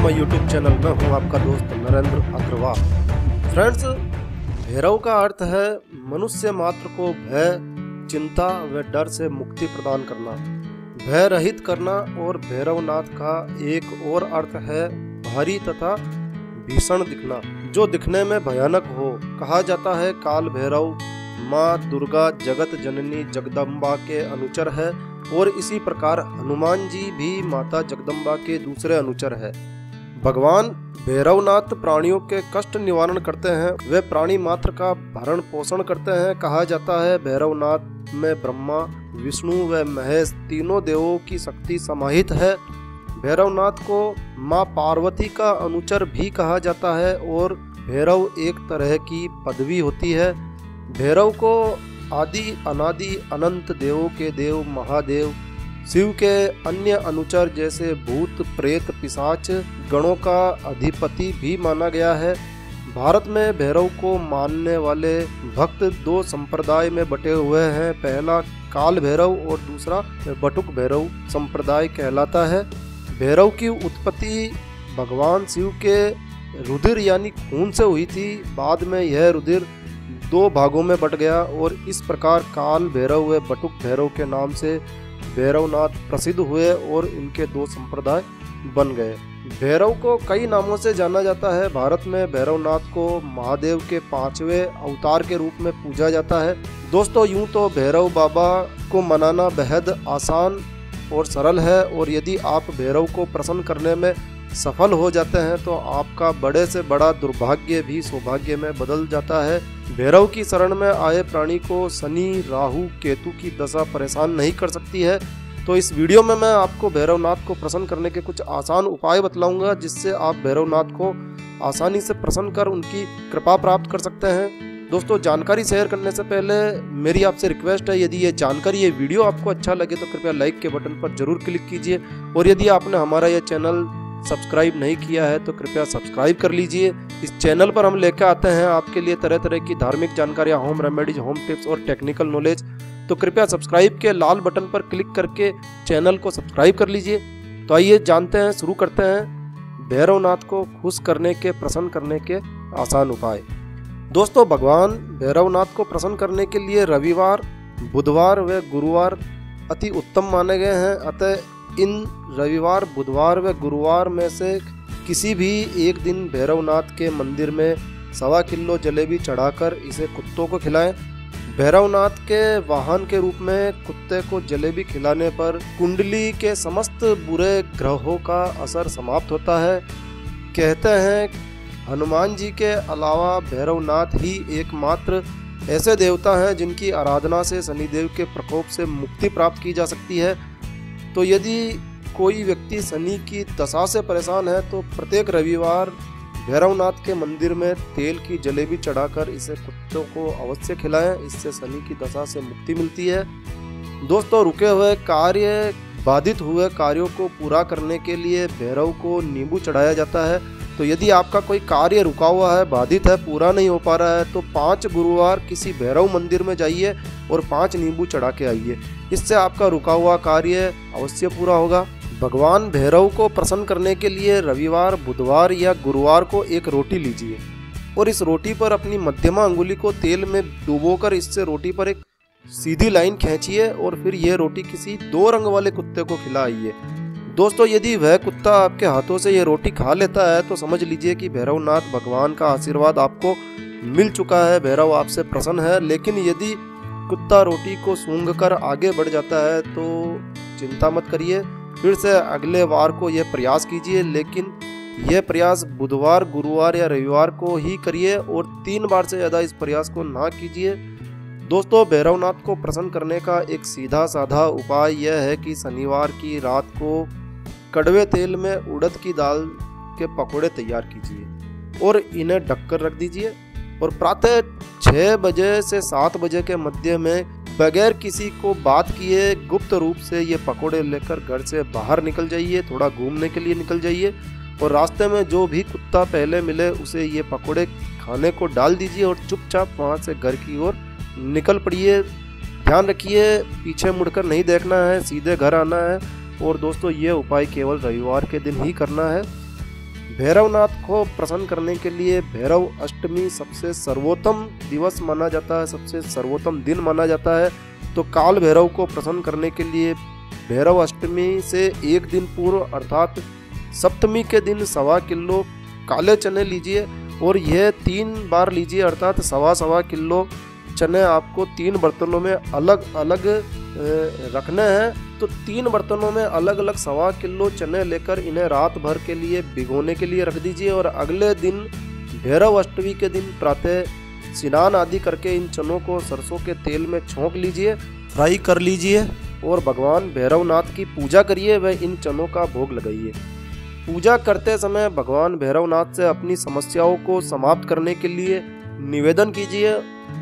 My YouTube channel में हूँ आपका दोस्त नरेंद्र अग्रवाल। फ्रेंड्स, भैरव का अर्थ है मनुष्य मात्र को भय, चिंता व डर से मुक्ति प्रदान करना, भय रहित करना। और भैरवनाथ का एक और अर्थ है भारी तथा भीषण दिखना, जो दिखने में भयानक हो। कहा जाता है काल भैरव माँ दुर्गा जगत जननी जगदम्बा के अनुचर है, और इसी प्रकार हनुमान जी भी माता जगदम्बा के दूसरे अनुचर है। भगवान भैरवनाथ प्राणियों के कष्ट निवारण करते हैं, वे प्राणी मात्र का भरण पोषण करते हैं। कहा जाता है भैरवनाथ में ब्रह्मा, विष्णु व महेश तीनों देवों की शक्ति समाहित है। भैरवनाथ को माँ पार्वती का अनुचर भी कहा जाता है, और भैरव एक तरह की पदवी होती है। भैरव को आदि अनादि अनंत देवों के देव महादेव, शिव के अन्य अनुचर जैसे भूत प्रेत पिशाच गणों का अधिपति भी माना गया है। भारत में भैरव को मानने वाले भक्त दो संप्रदाय में बटे हुए हैं। पहला काल भैरव और दूसरा बटुक भैरव संप्रदाय कहलाता है। भैरव की उत्पत्ति भगवान शिव के रुधिर यानी खून से हुई थी। बाद में यह रुधिर दो भागों में बट गया, और इस प्रकार काल भैरव व बटुक भैरव के नाम से भैरवनाथ प्रसिद्ध हुए और इनके दो संप्रदाय बन गए। भैरव को कई नामों से जाना जाता है। भारत में भैरवनाथ को महादेव के 5वें अवतार के रूप में पूजा जाता है। दोस्तों, यूं तो भैरव बाबा को मनाना बेहद आसान और सरल है, और यदि आप भैरव को प्रसन्न करने में सफल हो जाते हैं तो आपका बड़े से बड़ा दुर्भाग्य भी सौभाग्य में बदल जाता है। भैरव की शरण में आए प्राणी को शनि, राहु, केतु की दशा परेशान नहीं कर सकती है। तो इस वीडियो में मैं आपको भैरवनाथ को प्रसन्न करने के कुछ आसान उपाय बतलाऊंगा, जिससे आप भैरवनाथ को आसानी से प्रसन्न कर उनकी कृपा प्राप्त कर सकते हैं। दोस्तों, जानकारी शेयर करने से पहले मेरी आपसे रिक्वेस्ट है, यदि ये वीडियो आपको अच्छा लगे तो कृपया लाइक के बटन पर जरूर क्लिक कीजिए, और यदि आपने हमारा यह चैनल सब्सक्राइब नहीं किया है तो कृपया सब्सक्राइब कर लीजिए। इस चैनल पर हम लेकर आते हैं आपके लिए तरह तरह की धार्मिक जानकारियाँ, होम रेमेडीज, होम टिप्स और टेक्निकल नॉलेज। तो कृपया सब्सक्राइब के लाल बटन पर क्लिक करके चैनल को सब्सक्राइब कर लीजिए। तो आइए जानते हैं, शुरू करते हैं भैरवनाथ को खुश करने के, प्रसन्न करने के आसान उपाय। दोस्तों, भगवान भैरवनाथ को प्रसन्न करने के लिए रविवार, बुधवार व गुरुवार अति उत्तम माने गए हैं। अतः इन रविवार, बुधवार व गुरुवार में से किसी भी एक दिन भैरवनाथ के मंदिर में 1.25 किलो जलेबी चढ़ाकर इसे कुत्तों को खिलाएं। भैरवनाथ के वाहन के रूप में कुत्ते को जलेबी खिलाने पर कुंडली के समस्त बुरे ग्रहों का असर समाप्त होता है। कहते हैं हनुमान जी के अलावा भैरवनाथ ही एकमात्र ऐसे देवता हैं जिनकी आराधना से शनिदेव के प्रकोप से मुक्ति प्राप्त की जा सकती है। तो यदि कोई व्यक्ति शनि की दशा से परेशान है तो प्रत्येक रविवार भैरवनाथ के मंदिर में तेल की जलेबी चढ़ाकर इसे कुत्तों को अवश्य खिलाएं। इससे शनि की दशा से मुक्ति मिलती है। दोस्तों, रुके हुए कार्य, बाधित हुए कार्यों को पूरा करने के लिए भैरव को नींबू चढ़ाया जाता है। तो यदि आपका कोई कार्य रुका हुआ है, बाधित है, पूरा नहीं हो पा रहा है, तो 5 गुरुवार किसी भैरव मंदिर में जाइए और 5 नींबू चढ़ा के आइए। इससे आपका रुका हुआ कार्य अवश्य पूरा होगा। भगवान भैरव को प्रसन्न करने के लिए रविवार, बुधवार या गुरुवार को एक रोटी लीजिए, और इस रोटी पर अपनी मध्यमा अंगुली को तेल में डुबोकर इससे रोटी पर एक सीधी लाइन खींचिए, और फिर यह रोटी किसी 2 रंग वाले कुत्ते को खिलाइए। दोस्तों, यदि वह कुत्ता आपके हाथों से ये रोटी खा लेता है तो समझ लीजिए कि भैरवनाथ भगवान का आशीर्वाद आपको मिल चुका है, भैरव आपसे प्रसन्न है। लेकिन यदि कुत्ता रोटी को सूंघकर आगे बढ़ जाता है तो चिंता मत करिए, फिर से अगले वार को यह प्रयास कीजिए। लेकिन यह प्रयास बुधवार, गुरुवार या रविवार को ही करिए, और 3 बार से ज़्यादा इस प्रयास को ना कीजिए। दोस्तों, भैरवनाथ को प्रसन्न करने का एक सीधा साधा उपाय यह है कि शनिवार की रात को कड़वे तेल में उड़द की दाल के पकोड़े तैयार कीजिए और इन्हें ढककर रख दीजिए, और प्रातः 6 बजे से 7 बजे के मध्य में बगैर किसी को बात किए गुप्त रूप से ये पकोड़े लेकर घर से बाहर निकल जाइए, थोड़ा घूमने के लिए निकल जाइए, और रास्ते में जो भी कुत्ता पहले मिले उसे ये पकोड़े खाने को डाल दीजिए, और चुपचाप वहाँ से घर की ओर निकल पड़िए। ध्यान रखिए, पीछे मुड़कर नहीं देखना है, सीधे घर आना है। और दोस्तों, ये उपाय केवल रविवार के दिन ही करना है। भैरवनाथ को प्रसन्न करने के लिए भैरव अष्टमी सबसे सर्वोत्तम दिवस माना जाता है, सबसे सर्वोत्तम दिन माना जाता है। तो काल भैरव को प्रसन्न करने के लिए भैरव अष्टमी से एक दिन पूर्व अर्थात सप्तमी के दिन 1.25 किलो काले चने लीजिए और यह 3 बार लीजिए, अर्थात 1.25 किलो चने आपको 3 बर्तनों में अलग अलग रखने हैं। तो 3 बर्तनों में अलग अलग 1.25 किलो चने लेकर इन्हें रात भर के लिए भिगोने के लिए रख दीजिए और अगले दिन भैरव अष्टमी के दिन प्रातः स्नान आदि करके इन चनों को सरसों के तेल में छोंक लीजिए, फ्राई कर लीजिए और भगवान भैरवनाथ की पूजा करिए व इन चनों का भोग लगाइए। पूजा करते समय भगवान भैरवनाथ से अपनी समस्याओं को समाप्त करने के लिए निवेदन कीजिए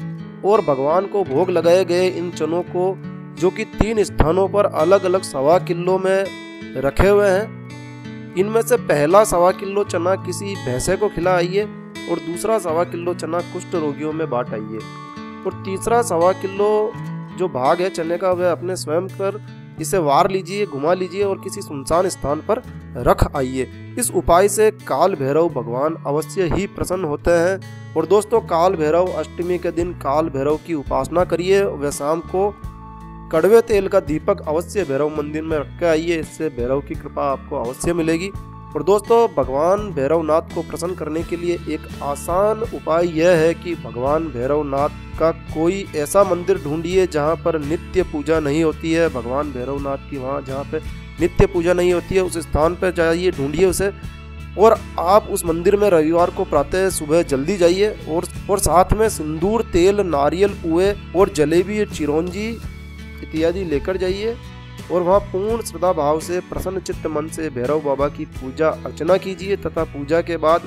और भगवान को भोग लगाए गए इन चनों को, जो कि 3 स्थानों पर अलग अलग 1.25 किलो में रखे हुए हैं, इनमें से पहला 1.25 किलो चना किसी भैंसे को खिलाइए और दूसरा 1.25 किलो चना कुष्ठ रोगियों में बांट आइए और तीसरा 1.25 किलो जो भाग है चने का वह अपने स्वयं पर इसे वार लीजिए, घुमा लीजिए और किसी सुनसान स्थान पर रख आइए। इस उपाय से काल भैरव भगवान अवश्य ही प्रसन्न होते हैं। और दोस्तों, काल भैरव अष्टमी के दिन काल भैरव की उपासना करिए व शाम को कड़वे तेल का दीपक अवश्य भैरव मंदिर में रख के आइए, इससे भैरव की कृपा आपको अवश्य मिलेगी। और दोस्तों, भगवान भैरवनाथ को प्रसन्न करने के लिए एक आसान उपाय यह है कि भगवान भैरवनाथ का कोई ऐसा मंदिर ढूंढिए जहां पर नित्य पूजा नहीं होती है। भगवान भैरवनाथ की वहां जहां पे नित्य पूजा नहीं होती है उस स्थान पर जाइए, ढूंढिए उसे और आप उस मंदिर में रविवार को प्रातः सुबह जल्दी जाइए और साथ में सिंदूर, तेल, नारियल, पुए और जलेबी, चिरौंजी इत्यादि लेकर जाइए और वहाँ पूर्ण श्रद्धा भाव से प्रसन्न चित्त मन से भैरव बाबा की पूजा अर्चना कीजिए तथा पूजा के बाद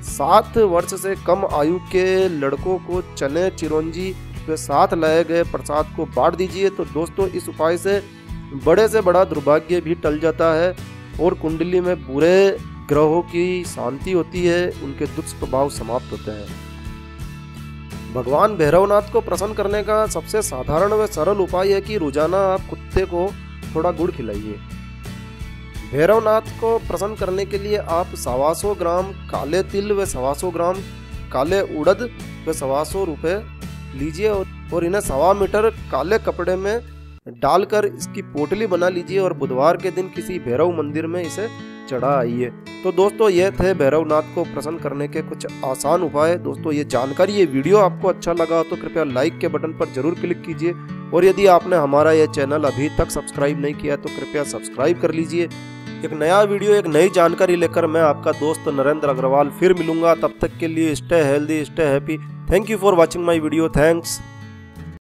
7 वर्ष से कम आयु के लड़कों को चने, चिरौंजी व साथ लाए गए प्रसाद को बांट दीजिए। तो दोस्तों, इस उपाय से बड़ा दुर्भाग्य भी टल जाता है और कुंडली में बुरे ग्रहों की शांति होती है, उनके दुष्प्रभाव समाप्त होते हैं। भगवान भैरवनाथ को प्रसन्न करने का सबसे साधारण व सरल उपाय है कि रोजाना आप कुत्ते को थोड़ा गुड़ खिलाइए। भैरवनाथ को प्रसन्न करने के लिए आप 125 ग्राम काले तिल व 125 ग्राम काले उड़द व 125 रुपये लीजिए और इन्हें 1.25 मीटर काले कपड़े में डालकर इसकी पोटली बना लीजिए और बुधवार के दिन किसी भैरव मंदिर में इसे चढ़ा आइए। तो दोस्तों, ये थे भैरवनाथ को प्रसन्न करने के कुछ आसान उपाय। दोस्तों, ये जानकारी, ये वीडियो आपको अच्छा लगा तो कृपया लाइक के बटन पर जरूर क्लिक कीजिए और यदि आपने हमारा यह चैनल अभी तक सब्सक्राइब नहीं किया तो कृपया सब्सक्राइब कर लीजिए। एक नया वीडियो, एक नई जानकारी लेकर मैं आपका दोस्त नरेंद्र अग्रवाल फिर मिलूंगा। तब तक के लिए stay healthy, stay happy. Thank you for watching my video. Thanks.